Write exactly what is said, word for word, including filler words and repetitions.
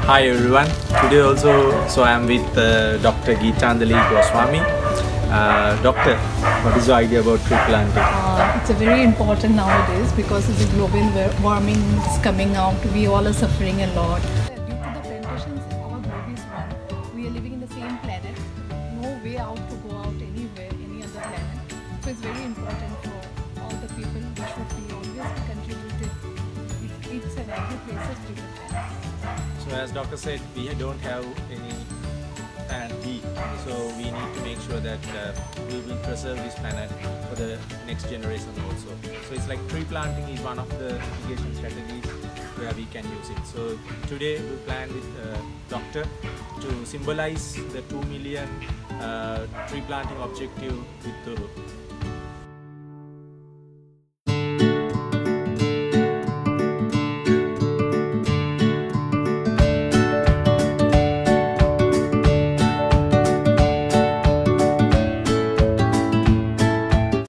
Hi everyone. Today also, so I am with uh, Doctor Gitanjali Goswami. Uh, doctor, what is your idea about tree planting? Uh, it's a very important nowadays because of the global warming is coming out. We all are suffering a lot. Due to the plantations, our globe is one. We are living in the same planet. No way out to go out anywhere, any other planet. So it's very important for all the people. We should be always be contributed. It, it's an every places to the planet. So as doctor said, we don't have any planet B, so we need to make sure that uh, we will preserve this planet for the next generation also. So it's like tree planting is one of the irrigation strategies where we can use it. So today we plan with uh, doctor to symbolize the two million uh, tree planting objective with Thuru.